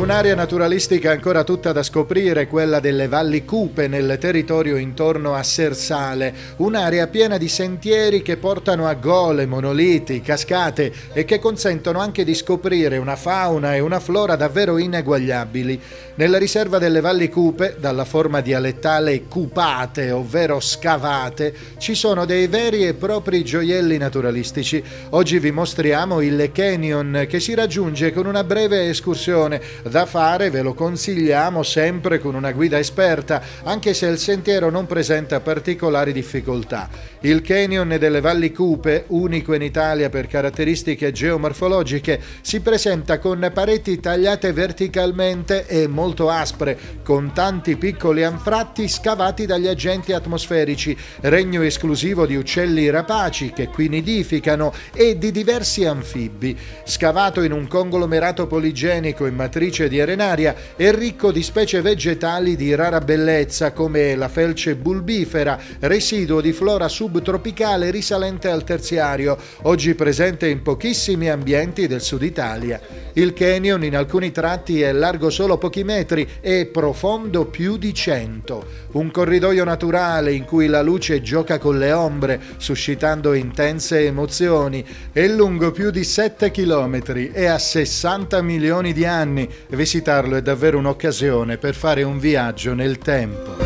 un'area naturalistica ancora tutta da scoprire, quella delle Valli Cupe nel territorio intorno a Sersale, un'area piena di sentieri che portano a gole, monoliti, cascate e che consentono anche di scoprire una fauna e una flora davvero ineguagliabili. Nella riserva delle Valli Cupe, dalla forma dialettale cupate, ovvero scavate, ci sono dei veri e propri gioielli naturalistici. Oggi vi mostriamo il Canyon, che si raggiunge con una breve escursione. Da fare, ve lo consigliamo, sempre con una guida esperta, anche se il sentiero non presenta particolari difficoltà. Il Canyon delle Valli Cupe, unico in Italia per caratteristiche geomorfologiche, si presenta con pareti tagliate verticalmente e molto aspre, con tanti piccoli anfratti scavati dagli agenti atmosferici, regno esclusivo di uccelli rapaci che qui nidificano e di diversi anfibi. Scavato in un conglomerato poligenico in matrice di arenaria, è ricco di specie vegetali di rara bellezza come la felce bulbifera, residuo di flora subtropicale risalente al terziario, oggi presente in pochissimi ambienti del sud Italia. Il canyon in alcuni tratti è largo solo pochi metri e profondo più di 100. Un corridoio naturale in cui la luce gioca con le ombre, suscitando intense emozioni. È lungo più di 7 chilometri e ha 60 milioni di anni. Visitarlo è davvero un'occasione per fare un viaggio nel tempo.